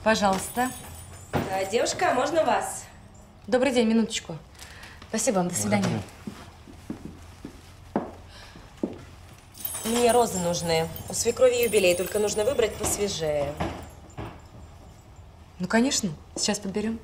Пожалуйста. Девушка, а можно вас? Добрый день, минуточку. Спасибо вам, до свидания. Мне розы нужны. У свекрови юбилей, только нужно выбрать посвежее. Ну, конечно. Сейчас подберем.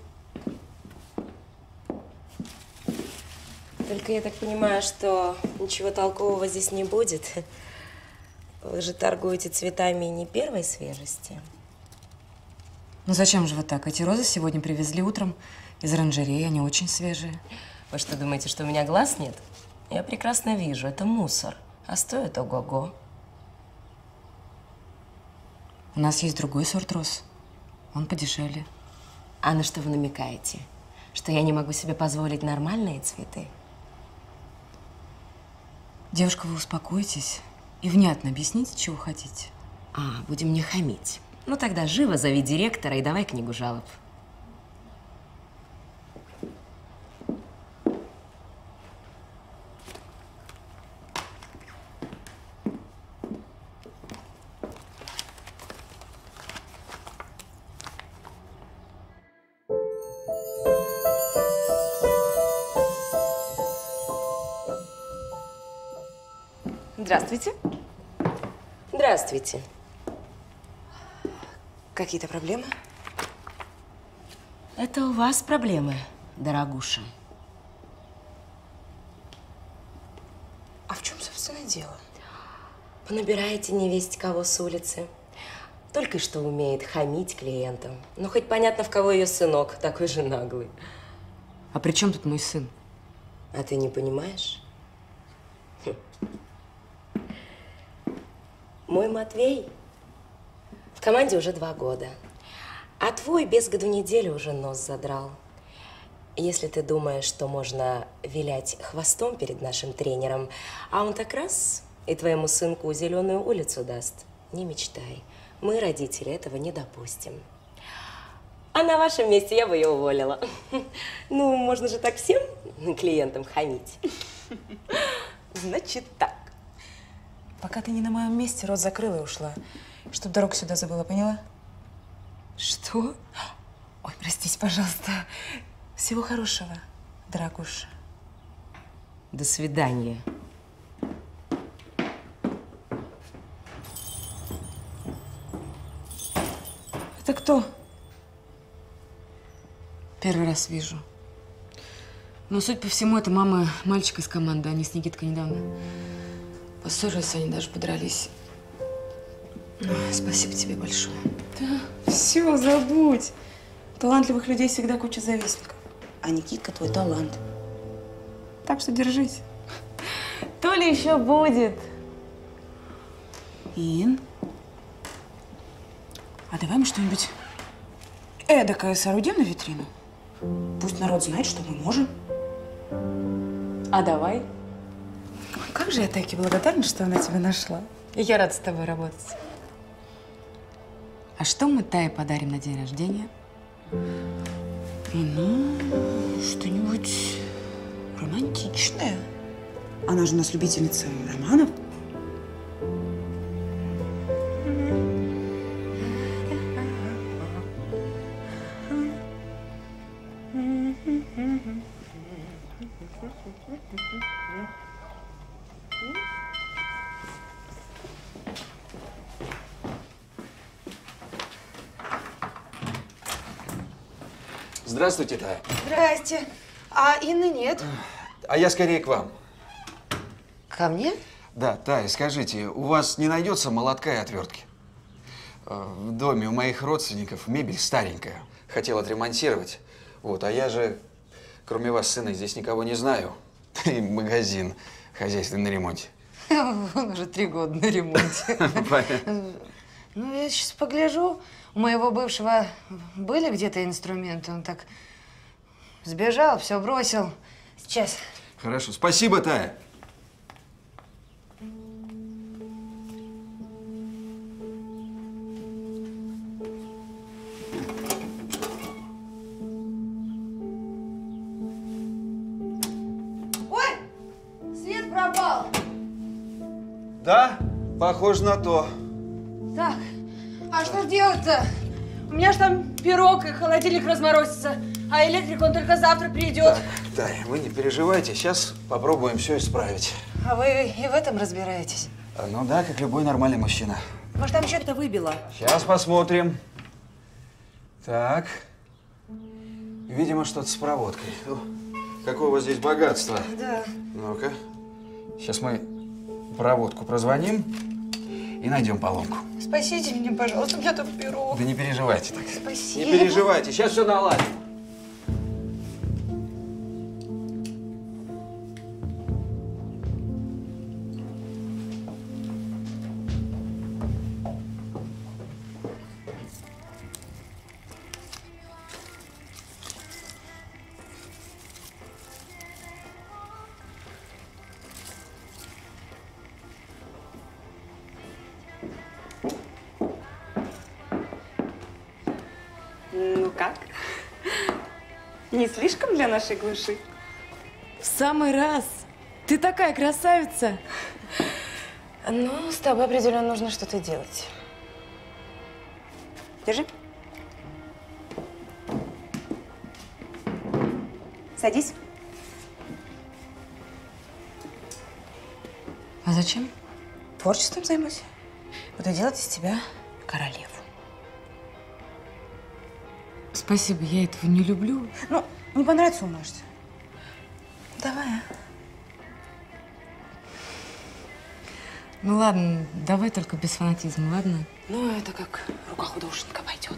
Только я так понимаю, что ничего толкового здесь не будет. Вы же торгуете цветами не первой свежести. Ну, зачем же вы так? Эти розы сегодня привезли утром из оранжереи, они очень свежие. Вы что, думаете, что у меня глаз нет? Я прекрасно вижу, это мусор. А стоит ого-го. У нас есть другой сорт роз. Он подешевле. А на что вы намекаете? Что я не могу себе позволить нормальные цветы? Девушка, вы успокойтесь и внятно объясните, чего хотите. Будем мне хамить. Ну тогда живо зови директора и давай книгу жалоб. Здравствуйте. Здравствуйте. Какие-то проблемы? Это у вас проблемы, дорогуша. А в чем, собственно, дело? Понабираете невесть кого с улицы. Только что умеет хамить клиентам. Ну, хоть понятно, в кого ее сынок, такой же наглый. А при чем тут мой сын? А ты не понимаешь? Мой Матвей в команде уже 2 года, а твой без году недели уже нос задрал. Если ты думаешь, что можно вилять хвостом перед нашим тренером, а он так раз и твоему сынку зеленую улицу даст, не мечтай. Мы, родители, этого не допустим. А на вашем месте я бы ее уволила. Ну, можно же так всем клиентам хамить. Значит так. Пока ты не на моем месте, рот закрыла и ушла. Чтоб дорогу сюда забыла, поняла? Что? Ой, простите, пожалуйста. Всего хорошего, дорогуша. До свидания. Это кто? Первый раз вижу. Но, судя по всему, это мама мальчика из команды. Они с Никиткой недавно поссорились, они даже подрались. Ой, спасибо тебе большое. Да, все, забудь. У талантливых людей всегда куча завистников. А Никитка твой талант. Так что держись. То ли еще будет. Ин, а давай мы что-нибудь эдакое соорудим на витрину? Пусть народ знает, что мы можем. А давай. Как же я Тайке благодарна, что она тебя нашла. И я рада с тобой работать. А что мы Тае подарим на день рождения? Ну, что-нибудь романтичное. Она же у нас любительница романов. Здравствуйте, Тая. Здрасте. А Инны нет? А я скорее к вам. Ко мне? Да, Тая, скажите, у вас не найдется молотка и отвертки? В доме у моих родственников мебель старенькая. Хотел отремонтировать. Вот, а я же, кроме вас, сына, здесь никого не знаю. И магазин хозяйственный на ремонте. Он уже 3 года на ремонте. Ну, я сейчас погляжу. У моего бывшего были где-то инструменты. Он так сбежал, все бросил. Сейчас. Хорошо. Спасибо, Тая. Ой, свет пропал. Да, похоже на то. Так, а что ж делать-то? У У меня ж там пирог и холодильник разморозится, а электрик он только завтра придет. Так, да, вы не переживайте, сейчас попробуем все исправить. А вы и в этом разбираетесь? Ну да, как любой нормальный мужчина. Может, там что-то выбило? Сейчас посмотрим. Так. Видимо, что-то с проводкой. О, какое у вас здесь богатство. Да. Ну-ка. Сейчас мы проводку прозвоним и найдем поломку. Спасите меня, пожалуйста, у меня там пирог. Да не переживайте так. Спасибо. Не переживайте, сейчас все наладим. Ну как? Не слишком для нашей глуши? В самый раз. Ты такая красавица. Ну, с тобой определенно нужно что-то делать. Держи. Садись. А зачем? Творчеством займусь. Буду делать из тебя королеву. Спасибо, я этого не люблю. Ну, не понравится, умоешься. Давай, а? Ну ладно, давай только без фанатизма, ладно? Ну, это как рука художника пойдет.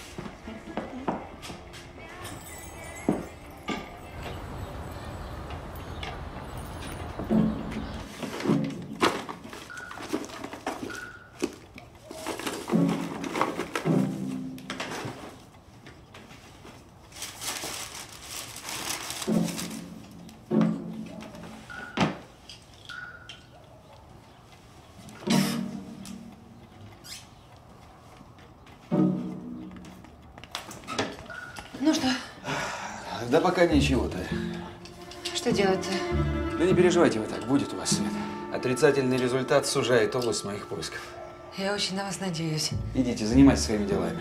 Ну что, Да пока ничего-то. что делать-то? Да не переживайте вы так, будет у вас свет. Отрицательный результат сужает область моих поисков. Я очень на вас надеюсь. Идите, занимайтесь своими делами.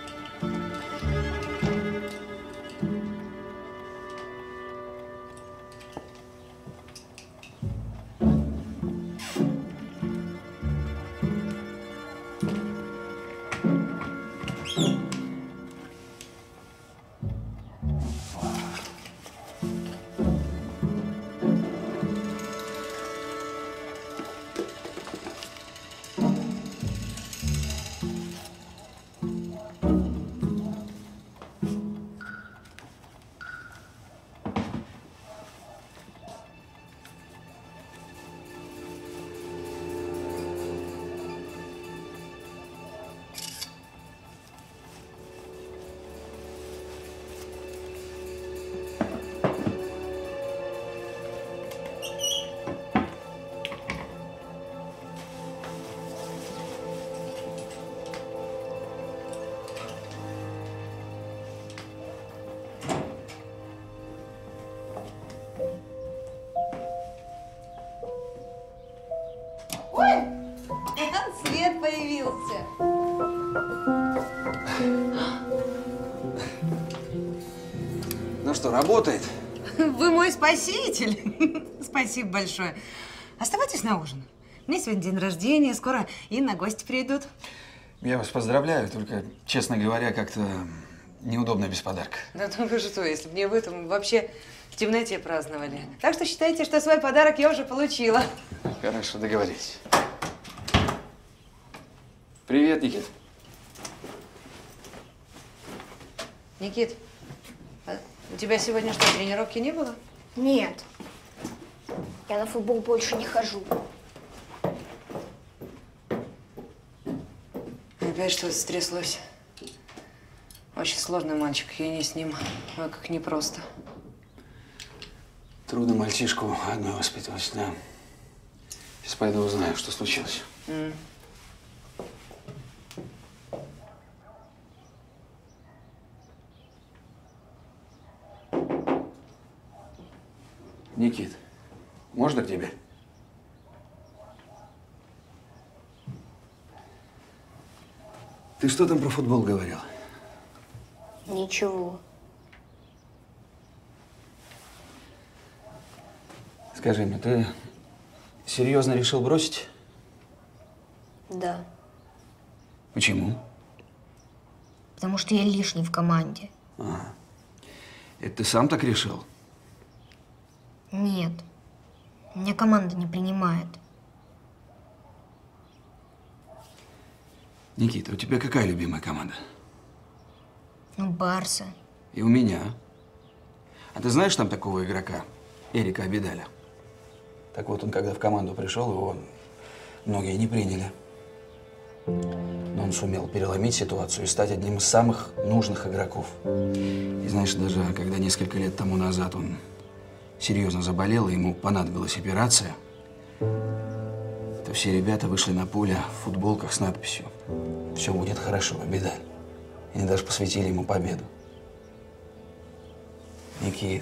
Свет появился. Ну что, работает? Вы мой спаситель. Спасибо большое. Оставайтесь на ужин. У меня сегодня день рождения, скоро и на гости придут. Я вас поздравляю, только, честно говоря, как-то неудобно без подарка. Да ну вы что, если бы не вы, то мы вообще в темноте праздновали. Так что считайте, что свой подарок я уже получила. Хорошо, договорились. Привет, Никит. Никит, а у тебя сегодня что, тренировки не было? Нет. Я на футбол больше не хожу. Опять что-то стряслось. Очень сложный мальчик, я не с ним. Ой, как непросто. Трудно мальчишку одной воспитывать, да. Сейчас пойду узнаю, что случилось. Никит, можно к тебе? Ты что там про футбол говорил? Ничего. Скажи мне, ты серьезно решил бросить? Да. Почему? Потому что я лишний в команде. Это ты сам так решил? Нет. Меня команда не принимает. Никита, у тебя какая любимая команда? Ну, Барса. И у меня. А ты знаешь там такого игрока? Эрика Абидаля. Так вот, он когда в команду пришел, его многие не приняли. Но он сумел переломить ситуацию и стать одним из самых нужных игроков. И знаешь, даже когда несколько лет тому назад он серьезно заболел, и ему понадобилась операция, то все ребята вышли на поле в футболках с надписью «Все будет хорошо, Абидаль». Они даже посвятили ему победу. Никит,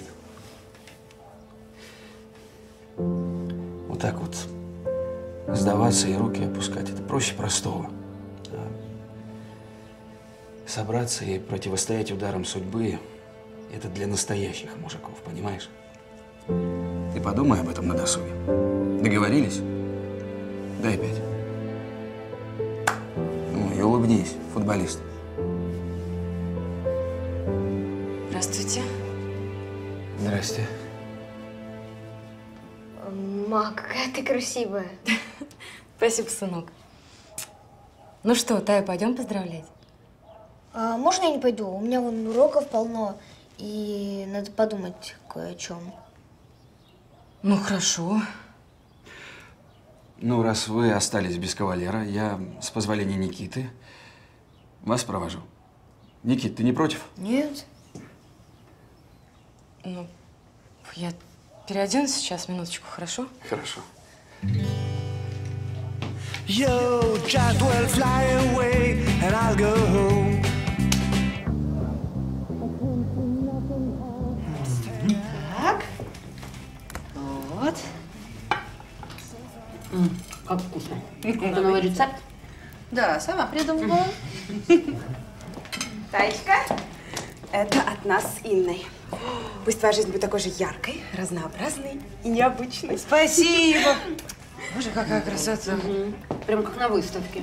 вот так вот сдаваться и руки опускать – это проще простого. Собраться и противостоять ударам судьбы – это для настоящих мужиков, понимаешь? Ты подумай об этом на досуге. Договорились? Дай 5. Ну и улыбнись, футболист. Здравствуйте. Здрасте. Ма, какая ты красивая. Спасибо, сынок. Ну что, Тая, пойдем поздравлять? А можно я не пойду? У меня вон уроков полно, и надо подумать кое о чем. Ну, хорошо. Ну, раз вы остались без кавалера, я, с позволения Никиты, вас провожу. Никит, ты не против? Нет. Ну, я переоденусь сейчас, минуточку, хорошо? Хорошо. Yo, just will fly away and I'll go home. Так. Вот. Как вкусно. Это новый рецепт? Да, сама придумала. Таечка, это от нас с Инной. Пусть твоя жизнь будет такой же яркой, разнообразной и необычной. Спасибо. Боже, какая красота. Прям как на выставке.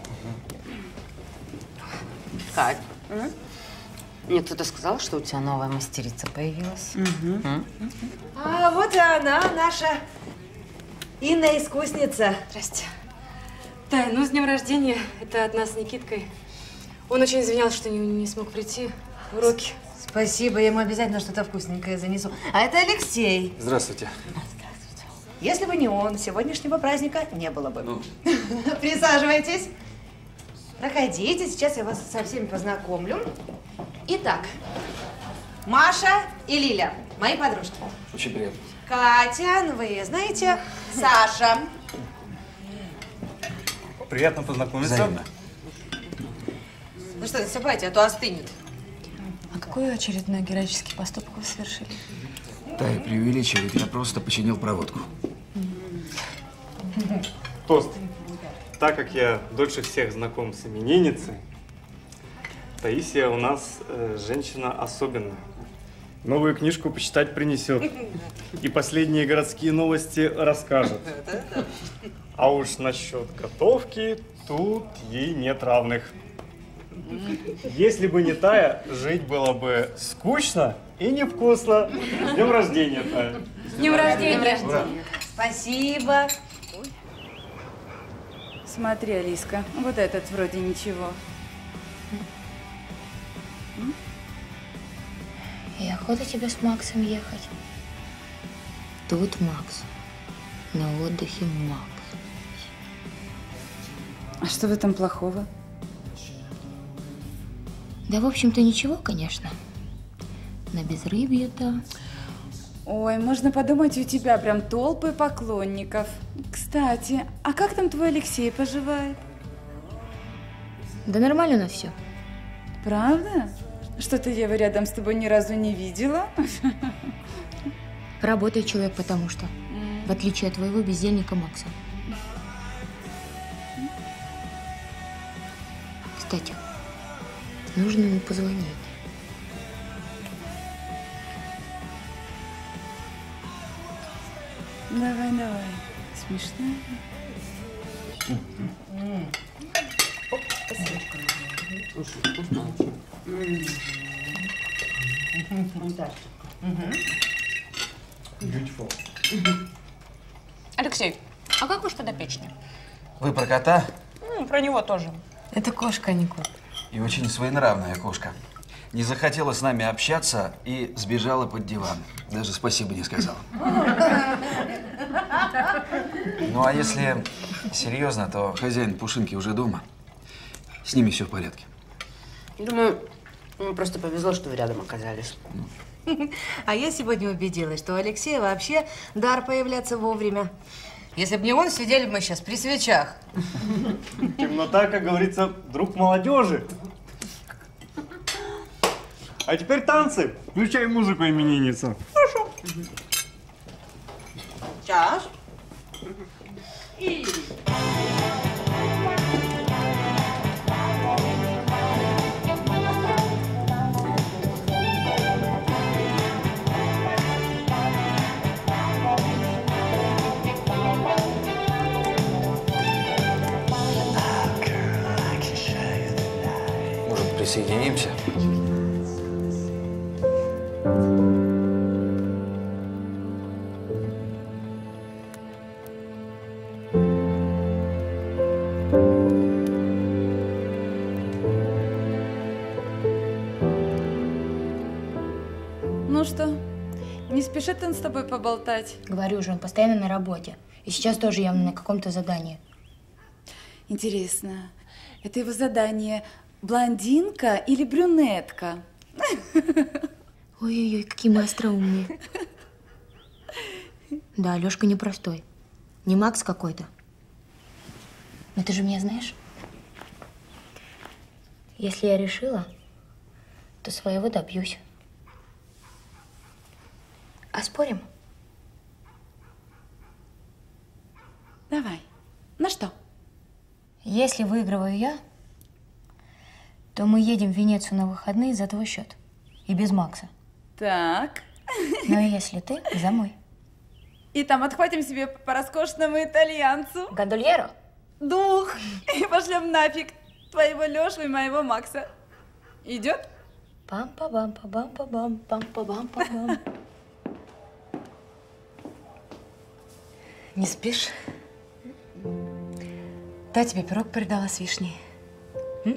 Кать, мне кто-то сказал, что у тебя новая мастерица появилась. А вот и она, наша Инна-искусница. Здрасте. Тая, ну, с днем рождения. Это от нас с Никиткой. Он очень извинялся, что не смог прийти. Уроки. Спасибо, я ему обязательно что-то вкусненькое занесу. А это Алексей. Здравствуйте. Если бы не он, сегодняшнего праздника не было бы. Присаживайтесь. Проходите, сейчас я вас со всеми познакомлю. Итак, Маша и Лиля, мои подружки. Очень приятно. Катя, ну вы знаете, Саша. Приятно познакомиться. Взаимно. Ну что, засыпайте, а то остынет. А какой очередной героический поступок вы совершили? Тая преувеличивает, я просто починил проводку. Тост. Так как я дольше всех знаком с именинницей, Таисия у нас женщина особенная. Новую книжку почитать принесет. И последние городские новости расскажет. А уж насчет готовки, тут ей нет равных. Если бы не Тая, жить было бы скучно и невкусно. С днем рождения, Тая. С днем рождения! Спасибо. Смотри, Алиска, вот этот вроде ничего. И охота тебе с Максом ехать. Тут Макс. На отдыхе Макс. А что в этом плохого? Да, в общем-то, ничего, конечно. На безрыбье-то. Ой, можно подумать, у тебя прям толпы поклонников. Кстати, а как там твой Алексей поживает? Да нормально на все. Правда? Что-то я его рядом с тобой ни разу не видела. Работает человек, потому что. В отличие от твоего бездельника Макса. Кстати, нужно ему позвонить. Давай, давай. Смешная. Алексей, а как ваш подопечный? Вы про кота? Про него тоже. Это кошка, а не кот. И очень своенравная кошка. Не захотела с нами общаться и сбежала под диван. Даже спасибо не сказала. Ну, а если серьезно, то хозяин Пушинки уже дома. С ними все в порядке. Думаю, ему просто повезло, что вы рядом оказались. А я сегодня убедилась, что у Алексея вообще дар появляться вовремя. Если бы не он, сидели бы мы сейчас при свечах. Темнота, как говорится, друг молодежи. А теперь танцы. Включай музыку, именинница. Хорошо. Сейчас. И... Может, присоединимся? Ну что, не спешит он с тобой поболтать? Говорю же, он постоянно на работе. И сейчас тоже явно на каком-то задании. Интересно, это его задание блондинка или брюнетка? Ой-ой-ой, какие мы остроумные. Да, Лёшка непростой. Не Макс какой-то. Но ты же меня знаешь. Если я решила, то своего добьюсь. А спорим? Давай. На что? Если выигрываю я, то мы едем в Венецию на выходные за твой счет. И без Макса. Так. Но если ты, за мой. И там отхватим себе по роскошному итальянцу. Гондольеро? Дух. И пошлем нафиг твоего Лёшу и моего Макса. Идет? Пам-па-бам-па-бам-па-бам, пам-па-бам-па-бам. Не спишь? Та тебе пирог передала с вишней. М?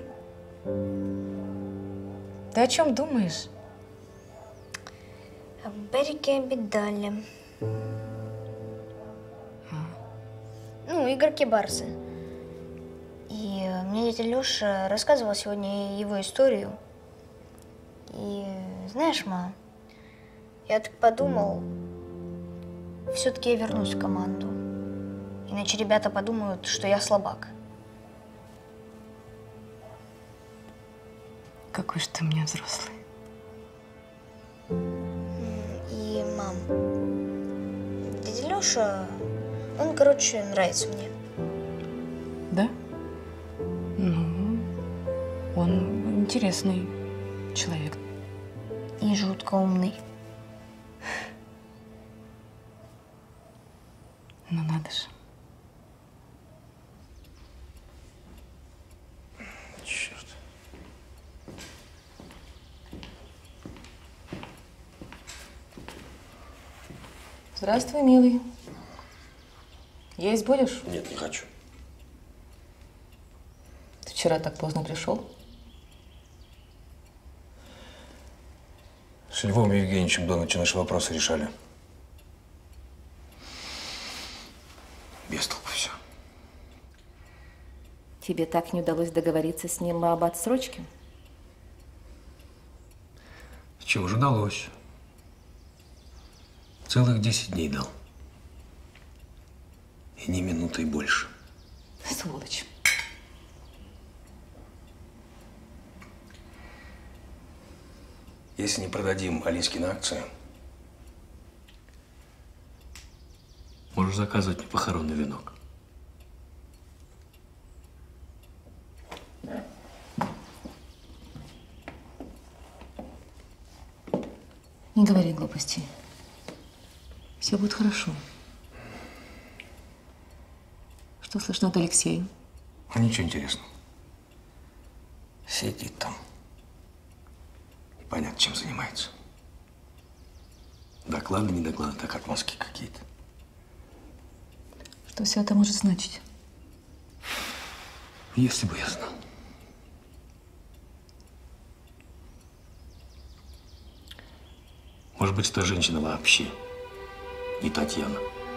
Ты о чем думаешь? О Берике Бедале. Ну, игроки Барсы. И мне дядя Лёша рассказывал сегодня его историю. И знаешь, ма, я так подумал, все-таки я вернусь в команду. Иначе ребята подумают, что я слабак. Какой же ты у меня взрослый. И, мам, дядя Лёша, он, короче, нравится мне. Да? Ну, он интересный человек. И жутко умный. Ну, надо же. Черт. Здравствуй, милый. Есть будешь? Нет, не хочу. Ты вчера так поздно пришел? С Львом Евгеньевичем до ночи наши вопросы решали. Без толку все. Тебе так не удалось договориться с ним об отсрочке? Чего же удалось? Целых 10 дней дал. И ни минуты больше. Сволочь. Если не продадим Алиске на акцию, можешь заказывать мне похоронный венок. Не говори глупостей. Все будет хорошо. Что слышно от Алексея? А ничего интересного. Сидит там. Непонятно, чем занимается. Доклады, не доклады, так отмазки какие-то. Что все это может значить? Если бы я знал. Может быть, эта женщина вообще не Татьяна.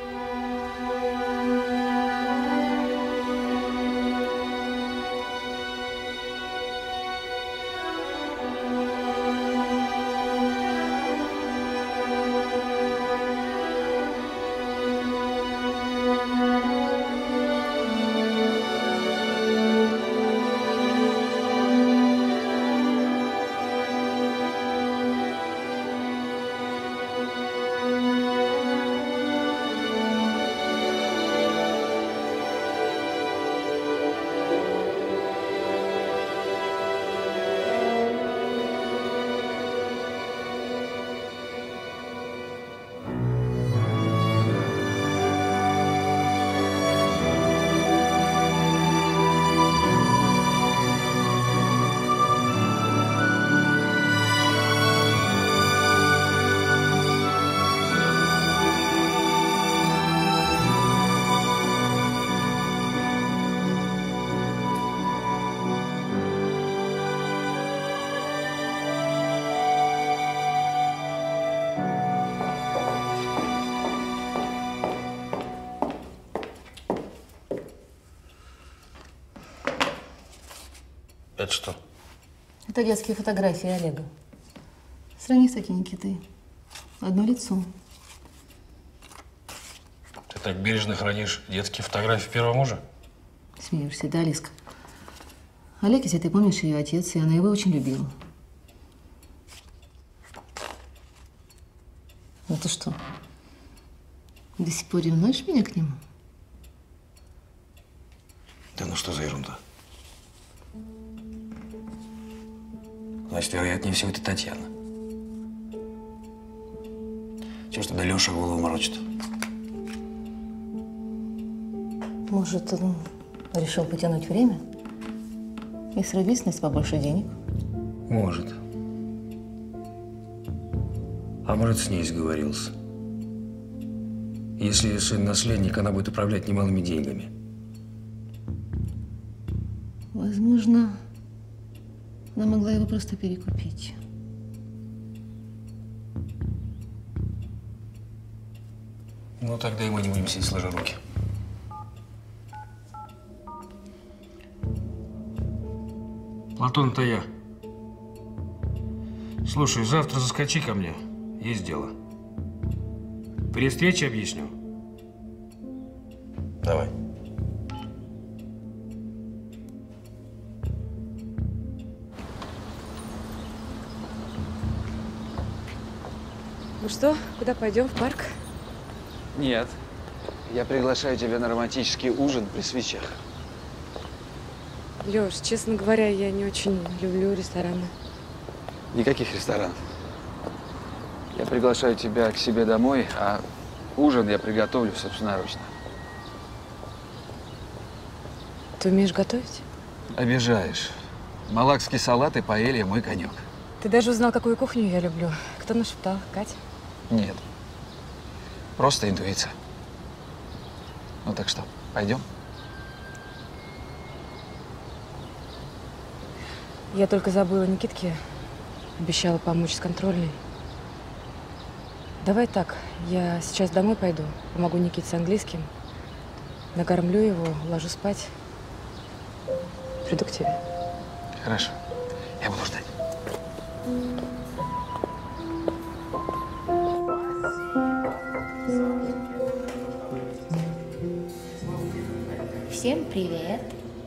Это что? Это детские фотографии Олега. Сравни с такими, Никитой. Одно лицо. Ты так бережно хранишь детские фотографии первого мужа? Смеешься, да, Алиска? Олег, если ты помнишь, ее отец, и она его очень любила. Ну ты что, до сих пор ревнуешь меня к нему? Да ну что за ерунда? Значит, вероятнее всего, это Татьяна. Чего ж тогда Леша голову морочит? Может, он решил потянуть время и срубить с нас побольше денег? Может. А может, с ней сговорился. Если сын наследник, она будет управлять немалыми деньгами. Возможно, она могла его просто перекупить. Ну, тогда и мы не будем сидеть сложа руки. Платон, это я. Слушай, завтра заскочи ко мне. Есть дело. При встрече объясню. Давай. Ну что, куда пойдем? В парк? Нет. Я приглашаю тебя на романтический ужин при свечах. Лёш, честно говоря, я не очень люблю рестораны. Никаких ресторанов. Я приглашаю тебя к себе домой, а ужин я приготовлю собственноручно. Ты умеешь готовить? Обижаешь. Малакский салат и паэлья – мой конек. Ты даже узнал, какую кухню я люблю. Кто нашептал? Катя? Нет. Просто интуиция. Ну так что, пойдем? Я только забыла Никитке. Обещала помочь с контрольной. Давай так, я сейчас домой пойду, помогу Никите с английским, накормлю его, ложу спать. Приду к тебе. Хорошо. Я буду ждать. Всем привет.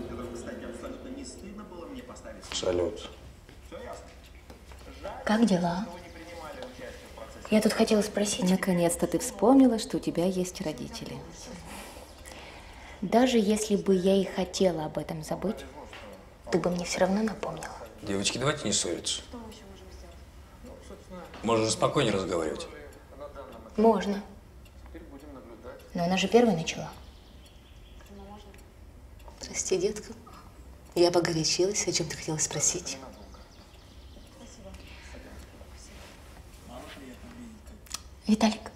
Салют. Как дела? Я тут хотела спросить. Наконец-то ты вспомнила, что у тебя есть родители. Даже если бы я и хотела об этом забыть, ты бы мне все равно напомнила. Девочки, давайте не ссориться. Можно же спокойнее разговаривать. Можно. Но она же первой начала. Прости, детка. Я погорячилась. О чем ты хотела спросить? Виталик,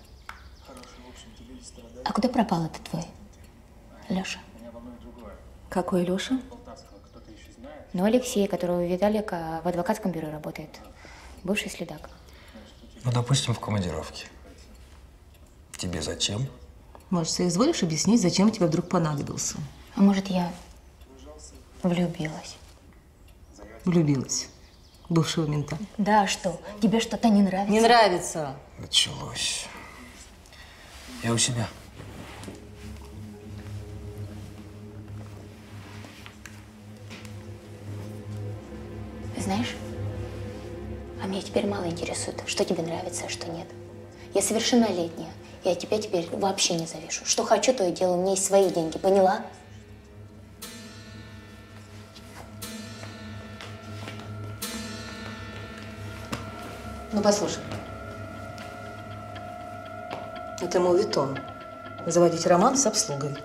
а куда пропал этот твой Леша? Какой Леша? Ну, Алексей, который у Виталика в адвокатском бюро работает. Бывший следак. Ну, допустим, в командировке. Тебе зачем? Может, соизволишь объяснить, зачем тебе вдруг понадобился? А может, я влюбилась? Влюбилась. Бывшего мента. Да, что? Тебе что-то не нравится? Не нравится. Началось. Я у себя. Знаешь, а меня теперь мало интересует, что тебе нравится, а что нет. Я совершеннолетняя. Я тебя теперь вообще не завешу. Что хочу, то и делаю. У меня есть свои деньги. Поняла? Ну, послушай. Это моветон. Заводить роман с обслугой.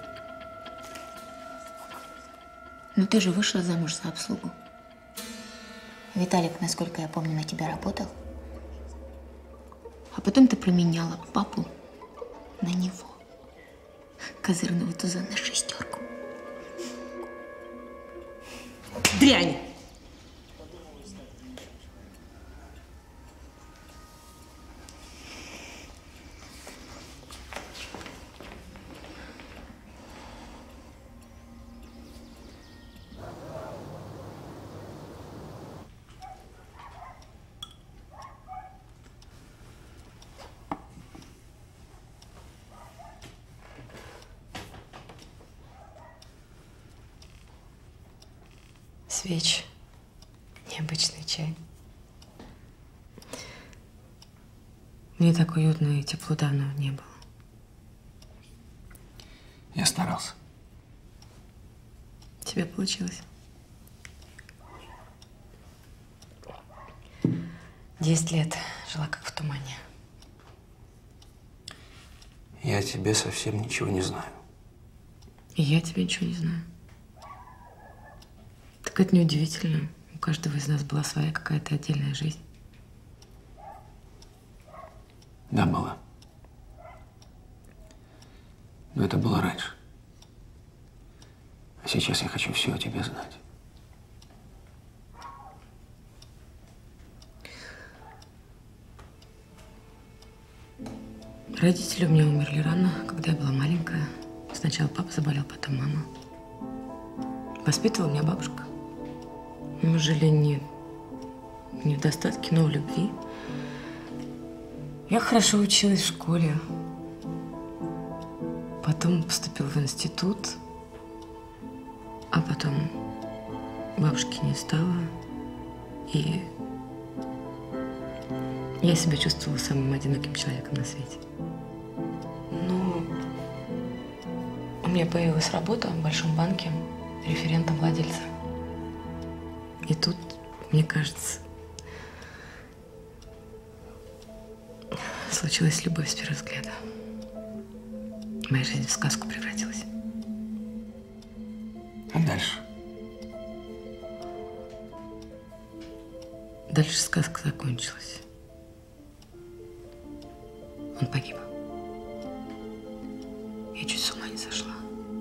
Ну, ты же вышла замуж за обслугу. Виталик, насколько я помню, на тебя работал. А потом ты променяла папу на него. Козырного туза на шестерку. Дрянь! Свечи. Необычный чай. Мне так уютно и тепло давно не было. Я старался. У тебя получилось. 10 лет жила как в тумане. Я о тебе совсем ничего не знаю. И я тебе ничего не знаю. Так это неудивительно. У каждого из нас была своя какая-то отдельная жизнь. Да, была. Но это было раньше. А сейчас я хочу все о тебе знать. Родители у меня умерли рано, когда я была маленькая. Сначала папа заболел, потом мама. Воспитывала меня бабушка. Мы жили не в достатке, но в любви. Я хорошо училась в школе. Потом поступила в институт. А потом бабушки не стало. И я себя чувствовала самым одиноким человеком на свете. Ну, у меня появилась работа в большом банке референтом владельца. И тут, мне кажется, случилась любовь с первого взгляда. Моя жизнь в сказку превратилась. А дальше? Дальше сказка закончилась. Он погиб. Я чуть с ума не сошла.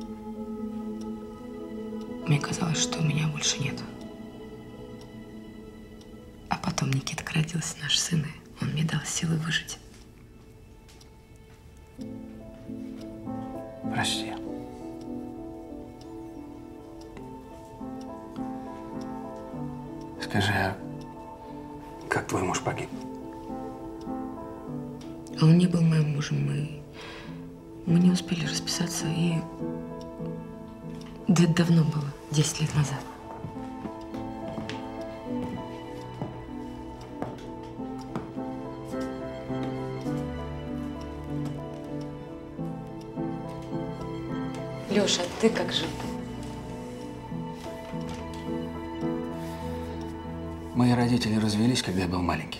Мне казалось, что меня больше нет. А потом Никитка родился, наш сын, и он мне дал силы выжить. Прости. Скажи, а как твой муж погиб? А он не был моим мужем, мы не успели расписаться, и да, это давно было, 10 лет назад. Леша, ты как жил? Мои родители развелись, когда я был маленький.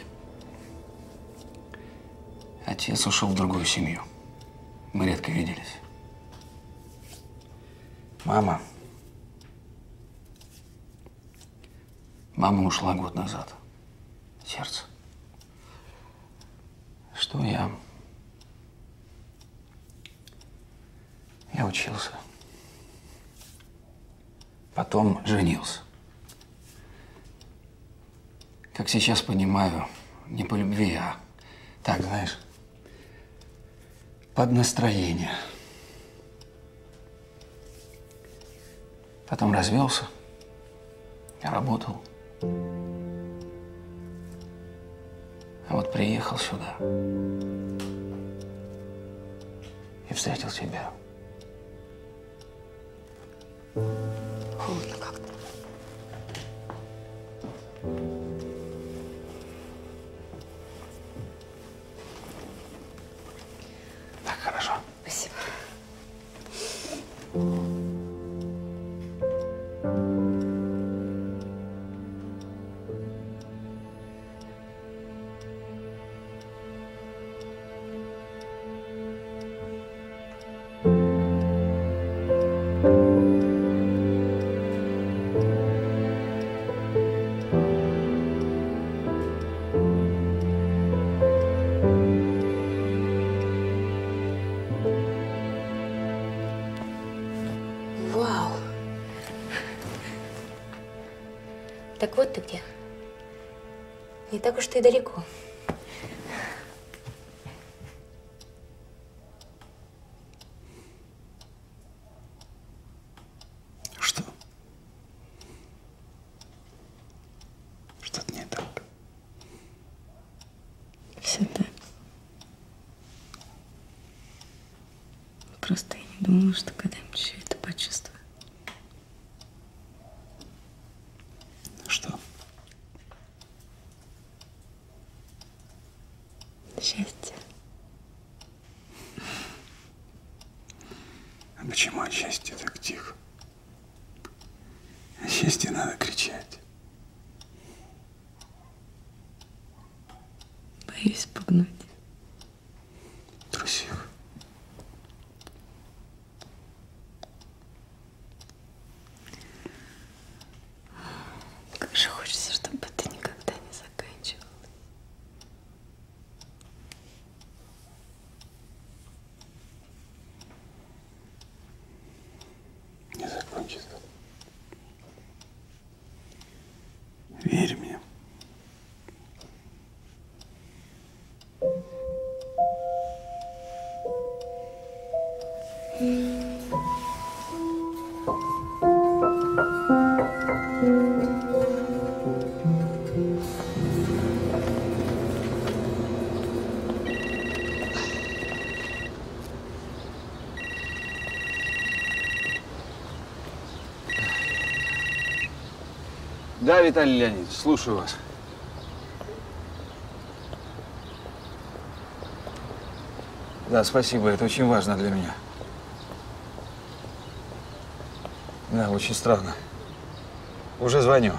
Отец ушел в другую семью. Мы редко виделись. Мама Мама ушла год назад. Сердце. Что я? Я учился. Потом женился. Как сейчас понимаю, не по любви, а так, знаешь, под настроение. Потом развелся, работал. А вот приехал сюда и встретил тебя. Холодно как-то. Так, хорошо. Спасибо. Вау. Так вот ты где. Не так уж ты и далеко. Что? Что-то не так. Все так. Просто я не думала, что когда-нибудь еще это почувствую. Что? Счастье. А почему от счастья так тихо? О счастье надо кричать. Боюсь спугнуть. Трусиха. Как же хочется, чтобы это никогда не заканчивалось. Не закончится. Верь мне. Да, Виталий Леонидович, слушаю вас. Да, спасибо, это очень важно для меня. Да, очень странно. Уже звоню.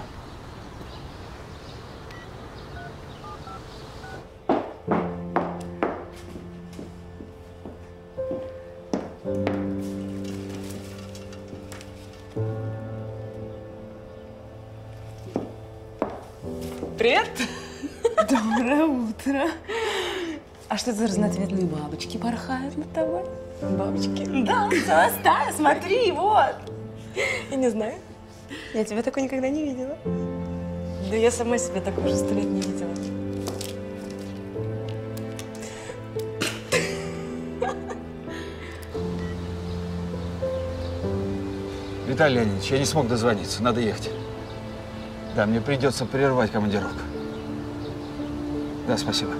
Привет! Доброе утро! А что это за разноцветные бабочки порхают над тобой? Бабочки? Да, целая стая, смотри, вот! Я не знаю. Я тебя такой никогда не видела. Да я сама себя такой уже 100 лет не видела. Виталий Леонидович, я не смог дозвониться, надо ехать. Да, мне придется прервать командировку. Да, спасибо.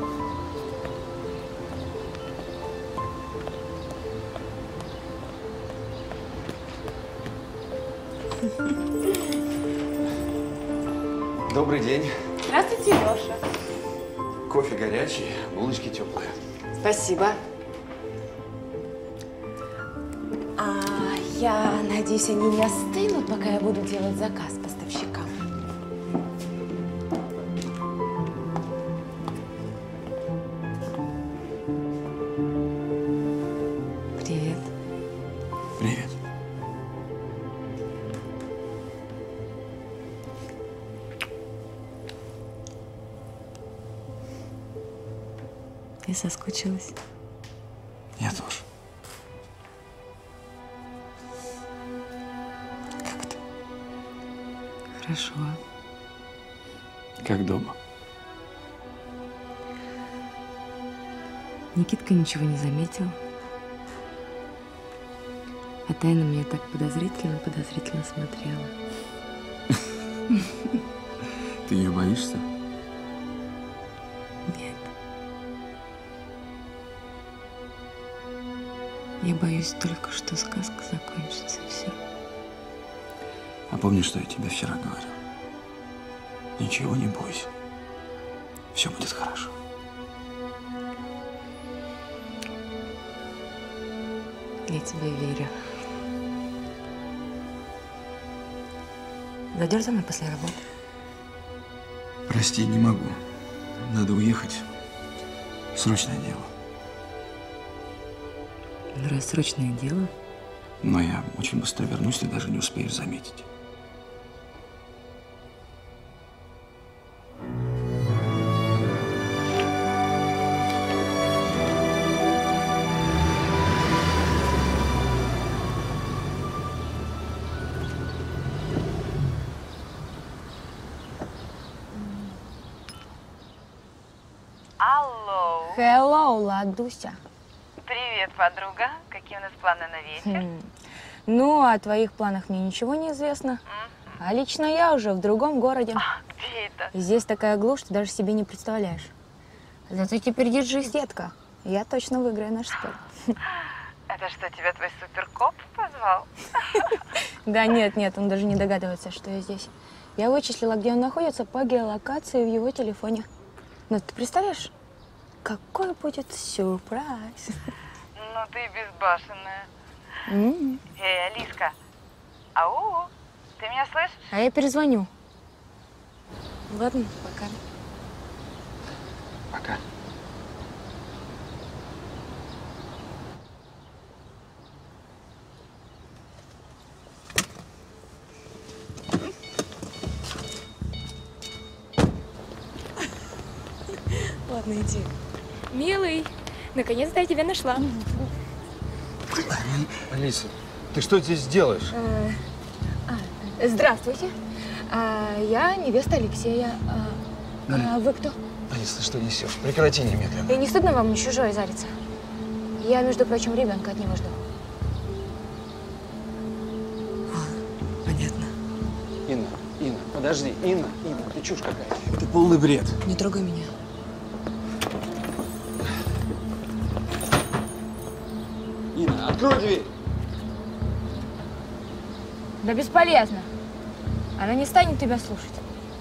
Добрый день. Здравствуйте, Леша. Кофе горячий, булочки теплые. Спасибо. А я надеюсь, они не остынут, пока я буду делать заказ поставщикам. Привет. Привет. Я соскучилась. Я тоже. Хорошо. Как дома? Никитка ничего не заметил. А Тайна меня так подозрительно смотрела. Ты ее боишься? Нет. Я боюсь только, что сказка закончится, и все. А помнишь, что я тебе вчера говорил? Ничего не бойся. Все будет хорошо. Я тебе верю. Зайдешь за мной после работы? Прости, не могу. Надо уехать. Срочное дело. Ну, раз срочное дело. Но я очень быстро вернусь, ты даже не успеешь заметить. Алло. Hello, Ладуся. Привет, подруга. Какие у нас планы на вечер? Ну, о твоих планах мне ничего не известно. А лично я уже в другом городе. Где это? И здесь такая глушь, ты даже себе не представляешь. Зато теперь держись, детка. Я точно выиграю наш спор. Это что, тебя твой суперкоп позвал? Да нет, он даже не догадывается, что я здесь. Я вычислила, где он находится по геолокации в его телефоне. Но ты представляешь, какой будет сюрприз? Ну ты безбашенная. Эй, Алиска. Ау, ты меня слышишь? А я перезвоню. Ладно, пока. Пока. Ладно, иди. Милый, наконец-то я тебя нашла. Алиса, ты что здесь делаешь? Здравствуйте. Я невеста Алексея. Вы кто? Алиса, ты что несешь? Прекрати немедленно. И не стыдно вам на чужое зариться? Я, между прочим, ребенка от него жду. Понятно. Инна, подожди. Инна, ты чушь какая-то. Это полный бред. Не трогай меня. Инна, открой дверь. Да бесполезно. Она не станет тебя слушать.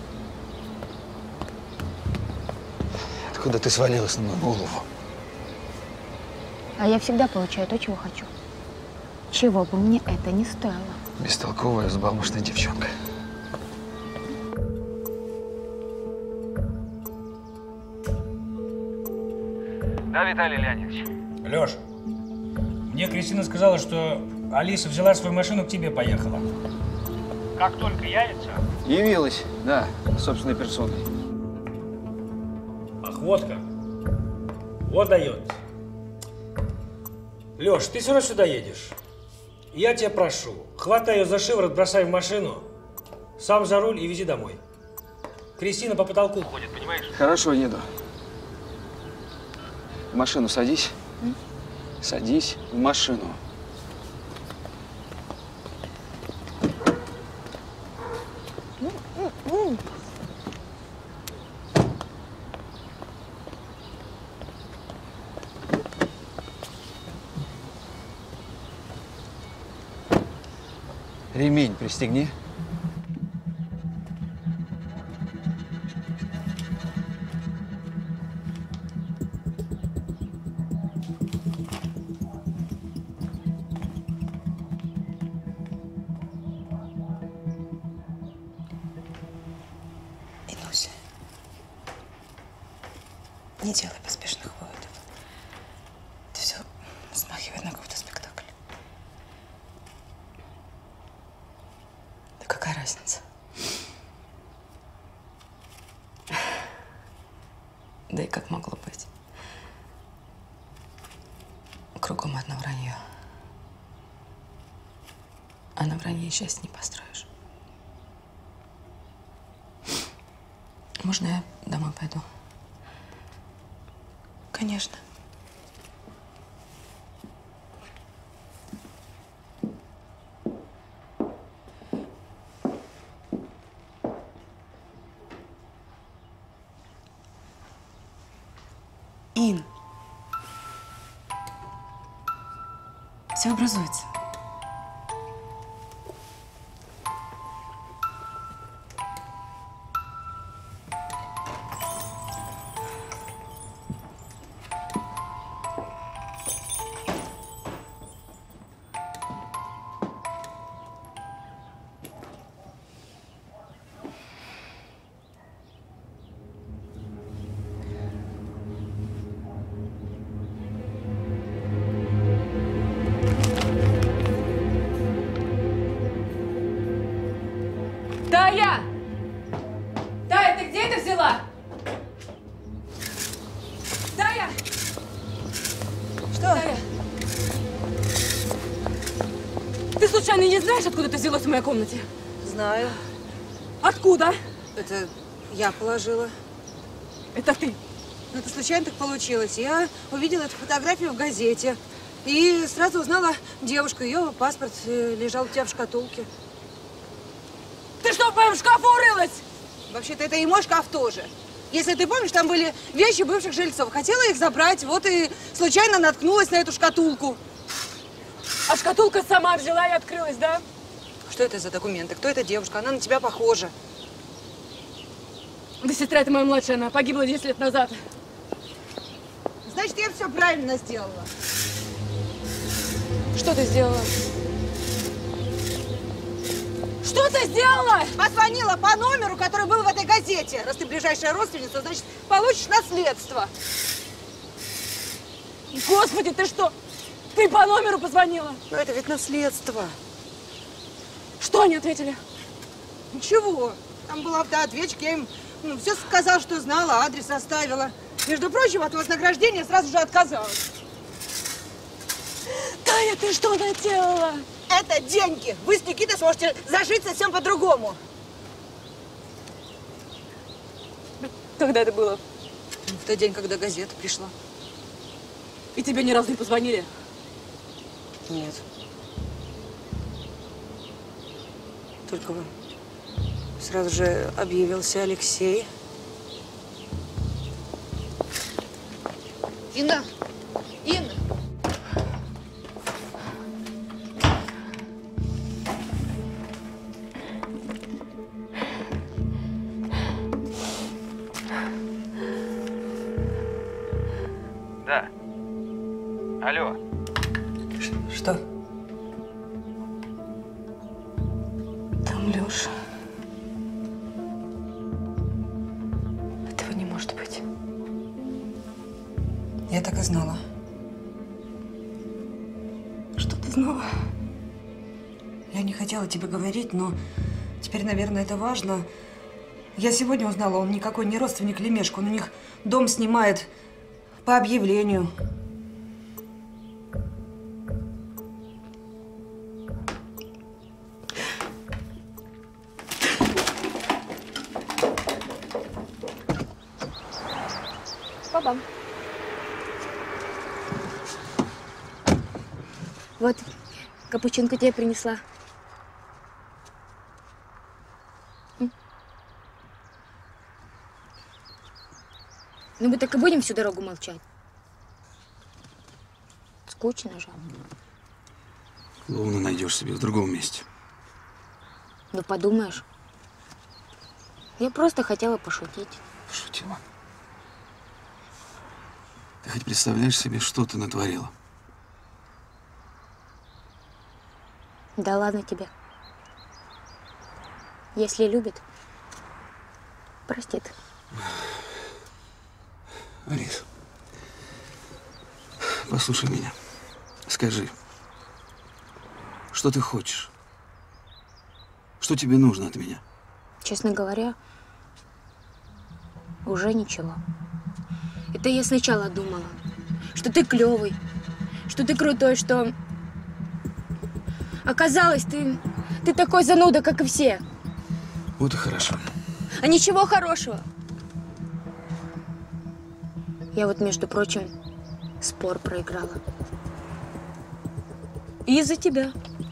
Откуда ты свалилась на мою голову? А я всегда получаю то, чего хочу. Чего бы мне это ни стоило. Бестолковая, взбалмошная девчонка. Да, Виталий Леонидович. Лёш, мне Кристина сказала, что Алиса взяла свою машину, к тебе поехала. Как только явится? Явилась, да, собственной персоной. Ах, вот как. Вот дает. Лёш, ты все равно сюда едешь. Я тебя прошу, хватай ее за шиворот, бросай в машину, сам за руль и вези домой. Кристина по потолку ходит, понимаешь? Хорошо, еду. В машину садись. Садись в машину. Ремень пристегни. Инуся, не делай поспешных выводов. Это все смахивает на какой-то спектакль. Да какая разница? Да и как могло быть? А на вранье счастье не построишь. Можно я домой пойду? Конечно. Ин, все образуется. Тая! Тая, ты где это взяла? Тая! Что? Тая! Ты случайно не знаешь, откуда это взялось в моей комнате? Знаю. Откуда? Это я положила. Это ты? Ну, это случайно так получилось. Я увидела эту фотографию в газете. И сразу узнала девушку. Ее паспорт лежал у тебя в шкатулке. Ты что, в моем шкафу рылась? Вообще-то это и мой шкаф тоже. Если ты помнишь, там были вещи бывших жильцов. Хотела их забрать, вот и случайно наткнулась на эту шкатулку. А шкатулка сама взяла и открылась, да? Что это за документы? Кто эта девушка? Она на тебя похожа. Да сестра, это моя младшая, она погибла 10 лет назад. Значит, я все правильно сделала. Что ты сделала? Что ты сделала? Позвонила по номеру, который был в этой газете. Раз ты ближайшая родственница, значит, получишь наследство. Господи, ты что? Ты по номеру позвонила? Но это ведь наследство. Что они ответили? Ничего. Там был автоответчик, я им все сказала, что знала, адрес оставила. Между прочим, от вознаграждения сразу же отказалась. Тая, ты что наделала? Это деньги. Вы с Никитой сможете зажить совсем по-другому. Когда это было? В тот день, когда газета пришла. И тебе ни разу не позвонили? Нет. Только сразу же объявился Алексей. Инна! Инна! Да. Алло. Что? Там Лёша. Этого не может быть. Я так и знала. Что ты знала? Я не хотела тебе говорить, но теперь, наверное, это важно. Я сегодня узнала, он никакой не родственник Лемешка. Он у них дом снимает по объявлению. Папа. Вот, капучинку тебе принесла. Ну, мы так и будем всю дорогу молчать. Скучно же. Клоуна найдешь себе в другом месте. Ну, подумаешь. Я просто хотела пошутить. Шутила. Ты хоть представляешь себе, что ты натворила? Да ладно тебе. Если любит, простит. Алис, послушай меня. Скажи, что ты хочешь? Что тебе нужно от меня? Честно говоря, уже ничего. Это я сначала думала, что ты клевый, что ты крутой, что Оказалось, ты такой зануда, как и все. Вот и хорошо. А ничего хорошего. Я вот, между прочим, спор проиграла. И из-за тебя.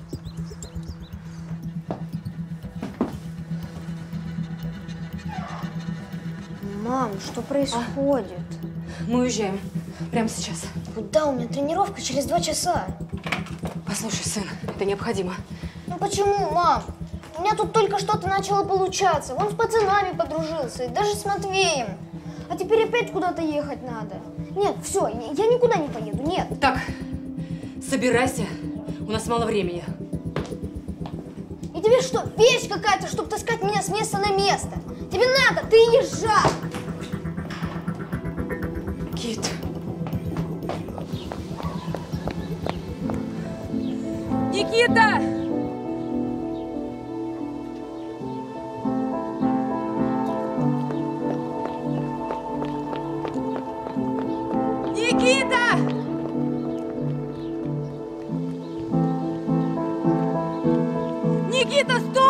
Мам, что происходит? Мы уезжаем. Прямо сейчас. Куда? У меня тренировка через 2 часа. Послушай, сын, это необходимо. Ну почему, мам? У меня тут только что-то начало получаться. Вон с пацанами подружился, и даже с Матвеем. А теперь опять куда-то ехать надо. Нет, все, я никуда не поеду, нет. Так, собирайся. У нас мало времени. И тебе что, вещь какая-то, чтобы таскать меня с места на место? Тебе надо, ты езжай! Кит. Никита! Никита! Никита, стой!